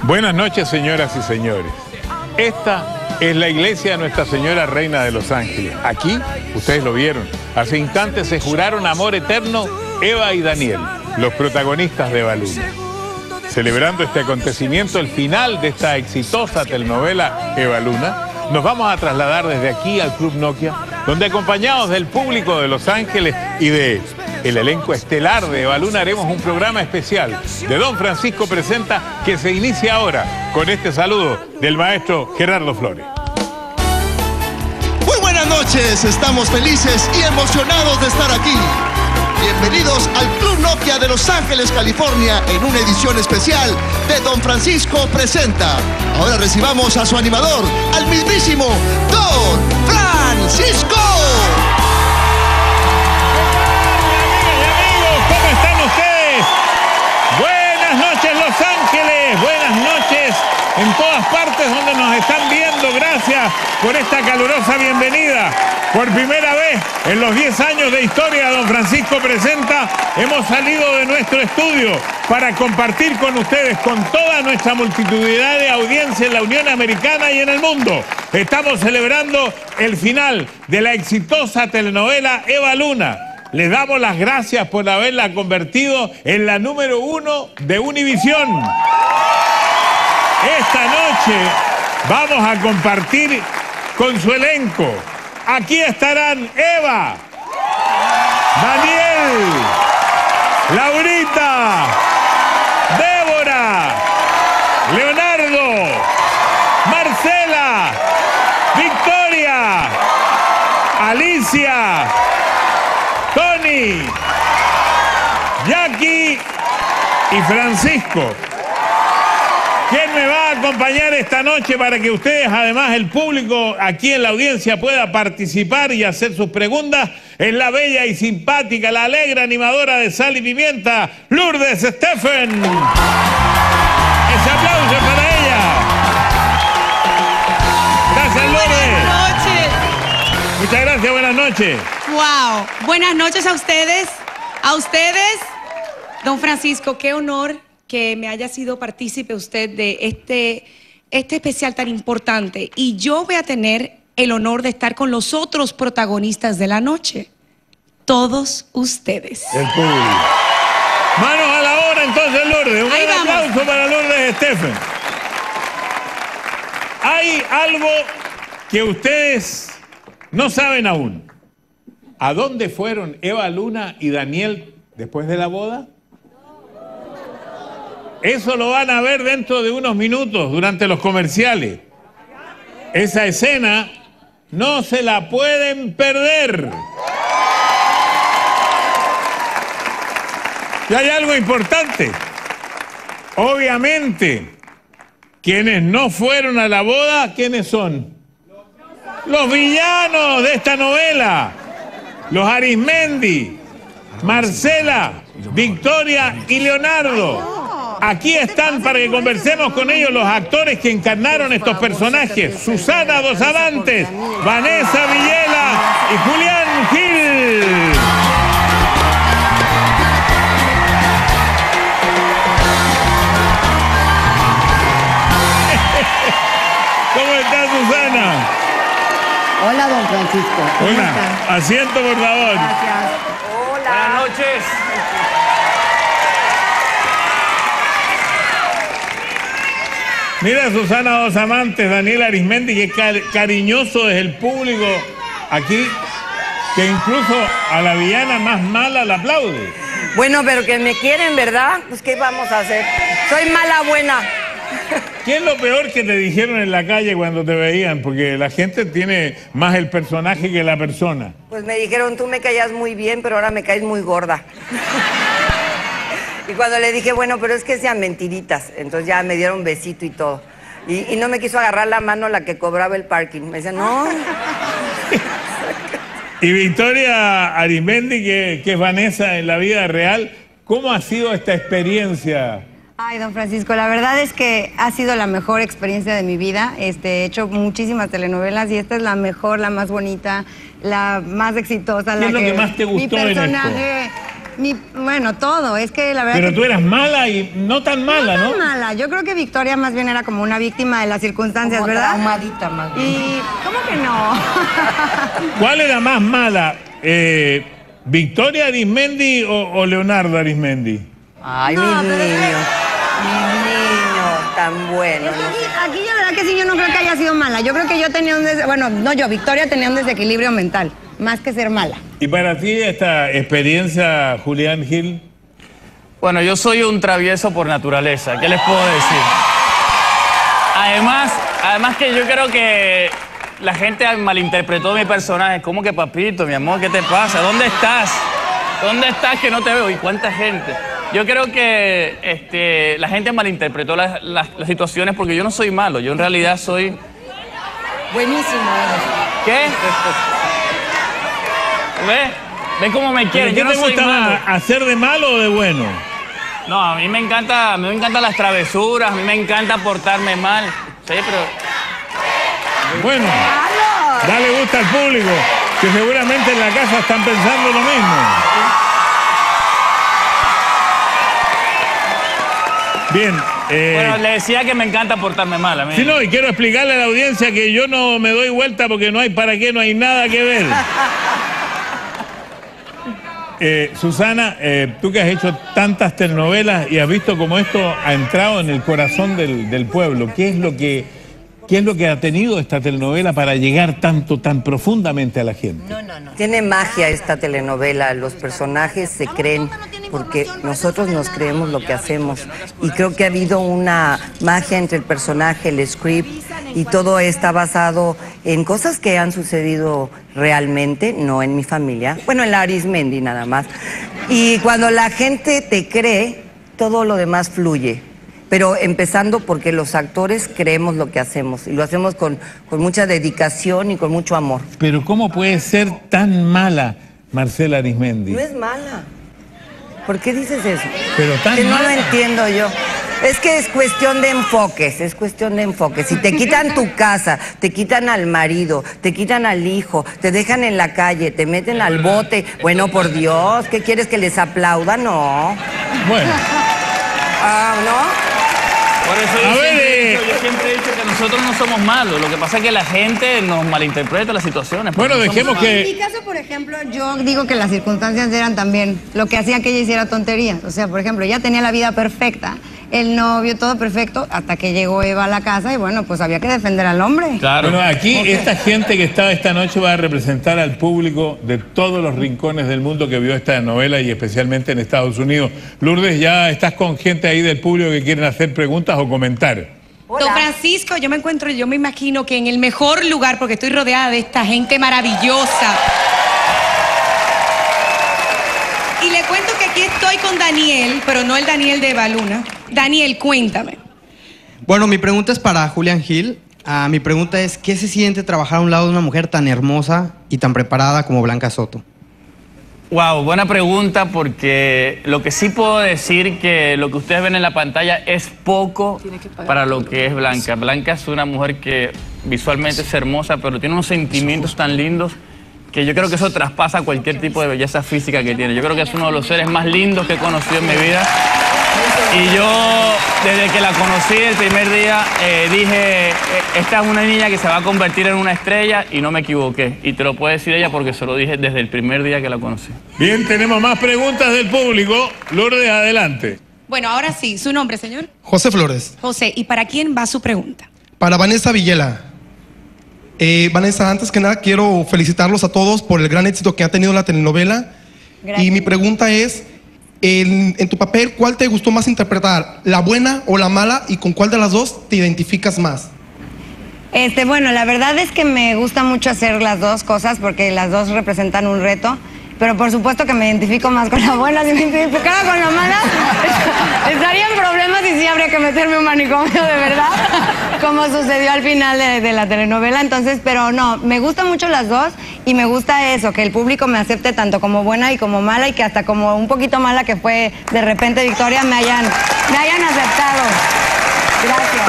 Buenas noches, señoras y señores. Esta es la iglesia de Nuestra Señora Reina de los Ángeles. Aquí, ustedes lo vieron, hace instantes se juraron amor eterno Eva y Daniel, los protagonistas de Eva Luna. Celebrando este acontecimiento, el final de esta exitosa telenovela Eva Luna, nos vamos a trasladar desde aquí al Club Nokia, donde acompañados del público de Los Ángeles y de el elenco estelar de Eva Luna, haremos un programa especial de Don Francisco Presenta, que se inicia ahora con este saludo del maestro Gerardo Flores. Muy buenas noches, estamos felices y emocionados de estar aquí. Bienvenidos al Club Nokia de Los Ángeles, California, en una edición especial de Don Francisco Presenta. Ahora recibamos a su animador, al mismísimo Don Francisco. ¿Cómo están ustedes? Buenas noches, Los Ángeles. Buenas noches en todas partes donde nos están viendo. Gracias por esta calurosa bienvenida. Por primera vez en los 10 años de historia de Don Francisco Presenta, hemos salido de nuestro estudio para compartir con ustedes, con toda nuestra multitudinaria de audiencia en la Unión Americana y en el mundo. Estamos celebrando el final de la exitosa telenovela Eva Luna. Les damos las gracias por haberla convertido en la número 1 de Univisión. Esta noche vamos a compartir con su elenco. Aquí estarán Eva, Daniel, Laurita, Débora, Leonardo, Marcela, Victoria, Alicia, Tony, Jackie y Francisco. ¿Quién me va a acompañar esta noche para que ustedes, además el público aquí en la audiencia, pueda participar y hacer sus preguntas? Es la bella y simpática, la alegre animadora de Sal y Pimienta, Lourdes Stephen. Ese aplauso para ella. Gracias, Lourdes. Buenas noches. Muchas gracias, buenas noches. Wow. Buenas noches a ustedes. A ustedes, Don Francisco, qué honor que me haya sido partícipe usted de este especial tan importante. Y yo voy a tener el honor de estar con los otros protagonistas de la noche. Todos ustedes. El público. Manos a la obra entonces, Lourdes. Un gran aplauso para Lourdes Stephen. Hay algo que ustedes no saben aún. ¿A dónde fueron Eva Luna y Daniel después de la boda? Eso lo van a ver dentro de unos minutos, durante los comerciales. Esa escena no se la pueden perder. Y hay algo importante. Obviamente, quienes no fueron a la boda, ¿quiénes son? Los villanos de esta novela. Los Arismendi, Marcela, Victoria y Leonardo. Aquí están para que conversemos con ellos los actores que encarnaron estos personajes. Susana Dos Amantes, Vanessa Villela y Julián Gil. ¿Cómo está, Susana? Hola, Don Francisco. Hola, asiento por favor. Gracias. Hola. Buenas noches. Mira, Susana Dos Amantes, Daniel Arismendi, que cariñoso es el público aquí, que incluso a la villana más mala la aplaude. Bueno, pero que me quieren, ¿verdad? Pues, ¿qué vamos a hacer? Soy mala buena. ¿Qué es lo peor que te dijeron en la calle cuando te veían? Porque la gente tiene más el personaje que la persona. Pues me dijeron, tú me caías muy bien, pero ahora me caes muy gorda. Y cuando le dije, bueno, pero es que sean mentiritas, entonces ya me dieron un besito y todo. Y no me quiso agarrar la mano la que cobraba el parking. Me decía, no. Y Victoria Arismendi, que es Vanessa en la vida real, ¿cómo ha sido esta experiencia? Ay, Don Francisco, la verdad es que ha sido la mejor experiencia de mi vida. He hecho muchísimas telenovelas y esta es la mejor, la más bonita, la más exitosa. ¿Qué es lo que más te gustó mi personaje, en esto? Bueno, todo, es que la verdad. Pero que tú eras mala y no tan mala, ¿no? no tan mala. Yo creo que Victoria más bien era como una víctima de las circunstancias, Como ¿verdad? traumadita más bien. Y ¿cómo que no? ¿Cuál era más mala? ¿Victoria Arismendi o Leonardo Arismendi? Ay, No, mis pero es que- niños, tan buenos. Es que aquí la verdad que sí, yo no creo que haya sido mala. Yo creo que yo tenía Victoria tenía un desequilibrio mental, más que ser mala. ¿Y para ti esta experiencia, Julián Gil? Bueno, yo soy un travieso por naturaleza, ¿qué les puedo decir? Además que yo creo que la gente malinterpretó mi personaje. ¿Cómo que papito, mi amor, qué te pasa? ¿Dónde estás? ¿Dónde estás que no te veo? ¿Y cuánta gente? Yo creo que la gente malinterpretó las situaciones porque yo no soy malo, yo en realidad soy... Buenísimo. ¿Qué? ¿Ve cómo me quieren? ¿Qué Yo no te soy gusta malo. más, hacer de malo o de bueno? No, a mí me encantan las travesuras, a mí me encanta portarme mal. Sí, pero... Bueno, dale gusto al público, que seguramente en la casa están pensando lo mismo. Bien. Bueno, le decía que me encanta portarme mal a mí. Sí, no, y quiero explicarle a la audiencia que yo no me doy vuelta porque no hay para qué, no hay nada que ver. Susana, tú que has hecho tantas telenovelas y has visto cómo esto ha entrado en el corazón del pueblo, ¿qué es lo que ha tenido esta telenovela para llegar tan profundamente a la gente? Tiene magia esta telenovela, los personajes se creen porque nosotros nos creemos lo que hacemos y creo que ha habido una magia entre el personaje, el script y todo está basado en cosas que han sucedido realmente, no en mi familia, bueno, en la Arismendi nada más. Y cuando la gente te cree, todo lo demás fluye. Pero empezando porque los actores creemos lo que hacemos y lo hacemos con mucha dedicación y con mucho amor. Pero ¿cómo puede ser tan mala Marcela Arismendi? No es mala. ¿Por qué dices eso? Pero tan Que no lo mala. entiendo yo. Es que es cuestión de enfoques, es cuestión de enfoques. Si te quitan tu casa, te quitan al marido, te quitan al hijo, te dejan en la calle, te meten al bote, bueno, por Dios, ¿qué quieres que les aplauda? No. Bueno, Ah, ¿no? Por eso A ver, yo siempre he dicho que nosotros no somos malos. Lo que pasa es que la gente nos malinterpreta las situaciones. bueno, porque no somos dejemos En mi que... caso, por ejemplo, yo digo que las circunstancias eran también lo que hacía que ella hiciera tonterías. O sea, por ejemplo, ella tenía la vida perfecta, el novio, todo perfecto, hasta que llegó Eva a la casa y bueno, pues había que defender al hombre. Claro. Bueno, aquí esta gente que estaba esta noche va a representar al público de todos los rincones del mundo que vio esta novela y especialmente en Estados Unidos. Lourdes, ya estás con gente ahí del público que quieren hacer preguntas o comentar. Hola. Don Francisco, yo me imagino que en el mejor lugar, porque estoy rodeada de esta gente maravillosa. Y le cuento que aquí estoy con Daniel, pero no el Daniel de Baluna. Daniel, cuéntame. Bueno, mi pregunta es para Julián Gil. Mi pregunta es, ¿qué se siente trabajar a un lado de una mujer tan hermosa y tan preparada como Blanca Soto? Wow, buena pregunta, porque lo que sí puedo decir que lo que ustedes ven en la pantalla es poco para lo que es Blanca. Blanca es una mujer que visualmente es hermosa, pero tiene unos sentimientos tan lindos que yo creo que eso traspasa cualquier tipo de belleza física que tiene. Yo creo que es uno de los seres más lindos que he conocido en mi vida. Y yo, desde que la conocí el primer día, dije, esta es una niña que se va a convertir en una estrella, y no me equivoqué. Y te lo puede decir ella porque se lo dije desde el primer día que la conocí. Bien, tenemos más preguntas del público. Lourdes, adelante. Bueno, ahora sí, ¿su nombre, señor? José Flores, José, ¿y para quién va su pregunta? para Vanessa Villela. Vanessa, antes que nada quiero felicitarlos a todos por el gran éxito que ha tenido la telenovela. Gracias. Y mi pregunta es, en tu papel, ¿cuál te gustó más interpretar? ¿La buena o la mala? ¿Y con cuál de las dos te identificas más? Bueno, la verdad es que me gusta mucho hacer las dos cosas porque las dos representan un reto, pero por supuesto que me identifico más con la buena. Si me identificara con la mala, estaría en problemas y sí habría que meterme un manicomio de verdad, como sucedió al final de la telenovela. Entonces, pero no, me gustan mucho las dos y me gusta eso, que el público me acepte tanto como buena y como mala, y que hasta como un poquito mala que fue de repente Victoria me hayan aceptado. Gracias.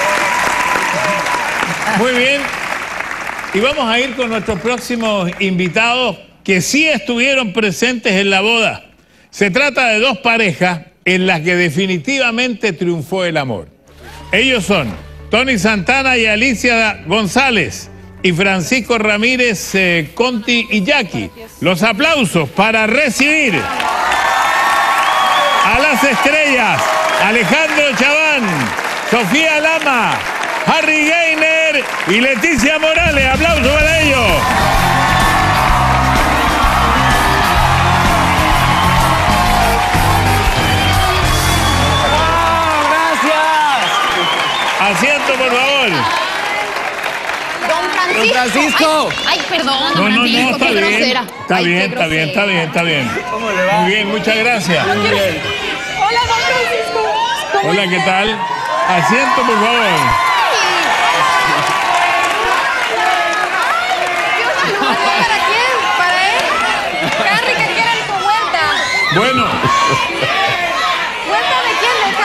Muy bien. Y vamos a ir con nuestros próximos invitados que sí estuvieron presentes en la boda. Se trata de dos parejas en las que definitivamente triunfó el amor. Ellos son Tony Santana y Alicia González y Francisco Ramírez, Conti y Jackie. Los aplausos para recibir a las estrellas Alejandro Chaván, Sofía Lama, Harry Gainer y Leticia Morales. Aplausos para ellos. Asiento, por favor. Don Francisco. Ay, perdón, don Francisco, qué grosera. Está bien. ¿Cómo le va? Muy bien, muchas gracias. Hola, don Francisco. Hola, ¿qué tal? Asiento, por favor. ¿Para quién? ¿Para él? Harry, ¿qué quieren tu vuelta? Bueno. ¿Vuelta de quién? ¿De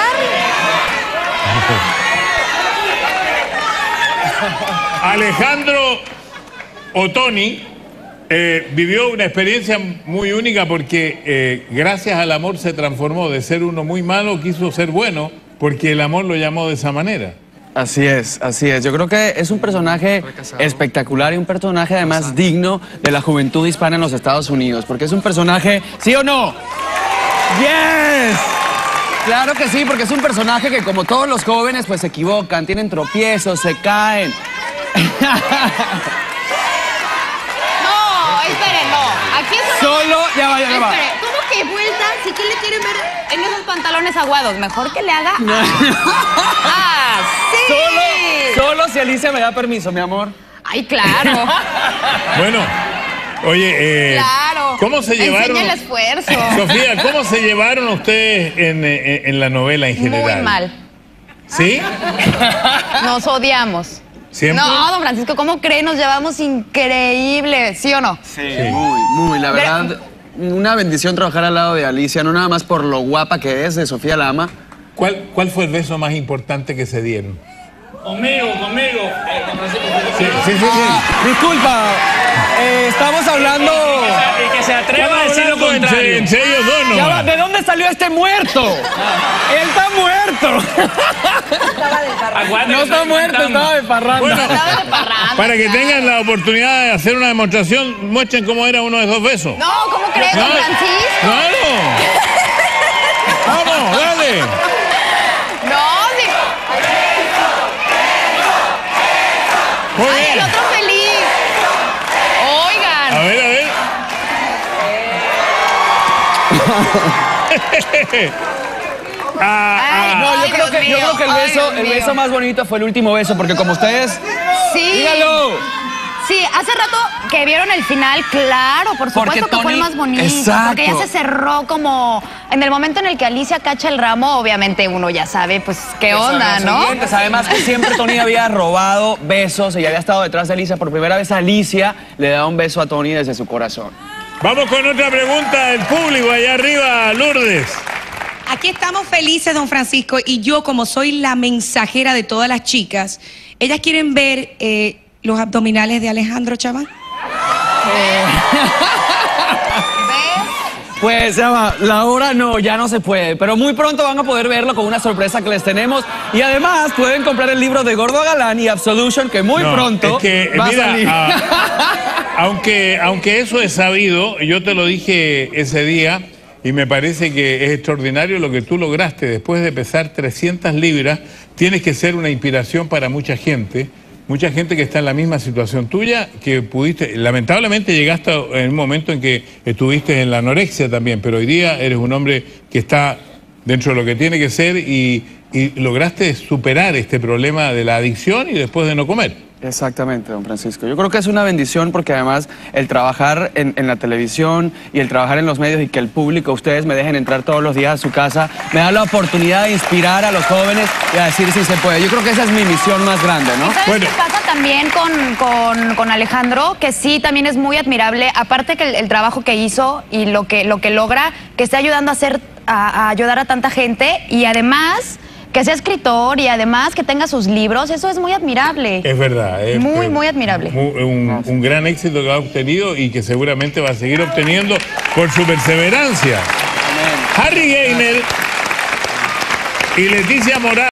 Harry? Alejandro Ottoni vivió una experiencia muy única porque gracias al amor se transformó. De ser uno muy malo, quiso ser bueno, porque el amor lo llamó de esa manera. Así es, así es. Yo creo que es un personaje espectacular y un personaje además digno de la juventud hispana en los Estados Unidos, porque es un personaje, ¿sí o no? ¡Yes! Claro que sí, porque es un personaje que, como todos los jóvenes, pues se equivocan, tienen tropiezos, se caen. No, esperen, no. Aquí es una... Solo, ya va. Espere, ¿cómo que vuelta? Si ¿qué le quieren ver en esos pantalones aguados? Mejor que le haga... ¡Ah, sí! Solo si Alicia me da permiso, mi amor. ¡Ay, claro! Bueno, oye, Claro. ¿cómo se llevaron? Enseña el esfuerzo. Sofía, ¿cómo se llevaron ustedes en la novela en general? Muy mal. ¿Sí? Nos odiamos. ¿Siempre? No, don Francisco, ¿cómo cree? Nos llevamos increíble, ¿sí o no? Sí. Muy, la verdad, una bendición trabajar al lado de Alicia, no nada más por lo guapa que es, de Sofía Lama. ¿Cuál fue el beso más importante que se dieron? Conmigo. Sí. Disculpa, estamos hablando... Y que se atreva a decir lo contrario. Entre ellos dos, ¿no? Ya va, ¿de dónde salió este muerto? Él está muerto. No está muerto, estaba de parranda. Bueno, Estaba de parranda, para que claro. tengan la oportunidad de hacer una demostración, muestren cómo era uno de esos besos. No, ¿cómo cree, don Francisco? ¡Claro! ¡Vamos, dale! No, sí. Muy Ay, bien. el otro feliz. Oigan. A ver. No, yo creo que el beso más bonito fue el último beso, porque como ustedes... Sí. ¡Dígalo! Sí, hace rato que vieron el final, claro, por Porque supuesto que fue el Tony- más bonito. Exacto. Porque ya se cerró como... En el momento en el que Alicia cacha el ramo, obviamente uno ya sabe, pues, qué onda, ¿no? Siguientes. Además que siempre Tony había robado besos y había estado detrás de Alicia. Por primera vez Alicia le da un beso a Tony desde su corazón. Vamos con otra pregunta del público allá arriba, Lourdes. Aquí estamos felices, don Francisco, y yo, como soy la mensajera de todas las chicas, ellas quieren ver los abdominales de Alejandro Chaván. Pues ya va, la hora no, ya no se puede, pero muy pronto van a poder verlo con una sorpresa que les tenemos. Y además pueden comprar el libro de Gordo a Galán y Absolution, que muy pronto es que, va mira, a salir. aunque eso es sabido, yo te lo dije ese día y me parece que es extraordinario lo que tú lograste. Después de pesar 300 libras, tienes que ser una inspiración para mucha gente que está en la misma situación tuya, que pudiste, lamentablemente llegaste en un momento en que estuviste en la anorexia también, pero hoy día eres un hombre que está dentro de lo que tiene que ser y lograste superar este problema de la adicción y después de no comer. Exactamente, don Francisco. Yo creo que es una bendición porque además el trabajar en la televisión y el trabajar en los medios y que el público, ustedes me dejen entrar todos los días a su casa, me da la oportunidad de inspirar a los jóvenes y a decir si se puede. Yo creo que esa es mi misión más grande, ¿no? ¿Sabes qué pasa también con Alejandro? Que sí, también es muy admirable. Aparte que el trabajo que hizo y lo que logra, que esté ayudando a ayudar a tanta gente y además que sea escritor y además que tenga sus libros, eso es muy admirable. Es verdad. Es muy admirable. Un gran éxito que ha obtenido y que seguramente va a seguir obteniendo por su perseverancia. Harry Gaynor y Leticia Morales.